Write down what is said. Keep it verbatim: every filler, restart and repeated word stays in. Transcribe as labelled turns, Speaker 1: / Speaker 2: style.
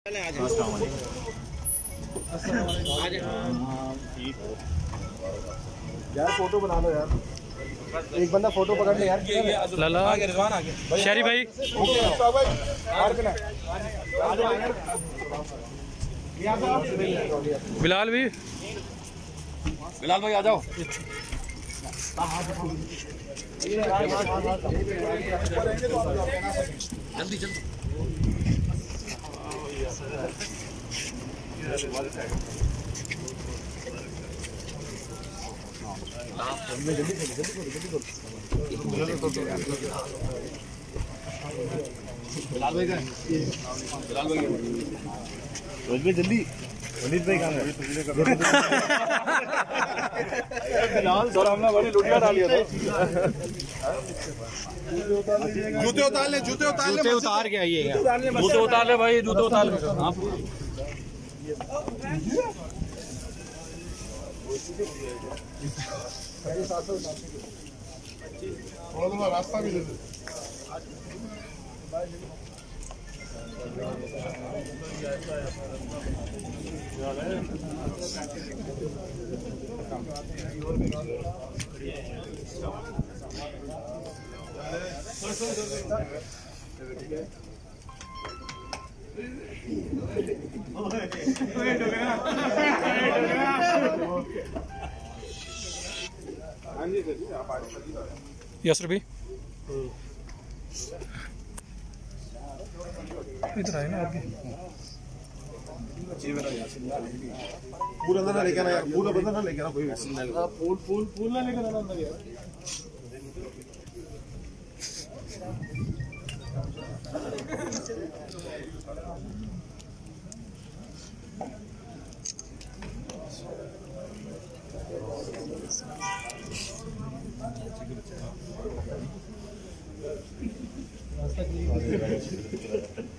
Speaker 1: यार फोटो बना लो यार, एक बंदा फोटो पकड़ ले यार।
Speaker 2: लाला शहरी भाई, बिलाल भी,
Speaker 3: बिलाल भाई आ जाओ। जल्दी जल्दी बिलाल भाई का बिलाल भाई रोज भाई जल्दी वनीत भाई कहाँ है? बिलाल सर हमने बड़ी लुटिया डाली है।
Speaker 1: जूते उतार ले, जूते उतार ले,
Speaker 2: जूते उतार के आइएगा।
Speaker 3: जूते उतार ले भाई, जूते उतार ले।
Speaker 1: हाँ रास्ता भी दे दे।
Speaker 2: यस भी इधर आए ना आगे।
Speaker 1: पूरा बंदा लेके आना यार, पूरा बंदा ना लेके आना कोई। फूल फूल फूल ना लेके आना अंदर यार। रास्ता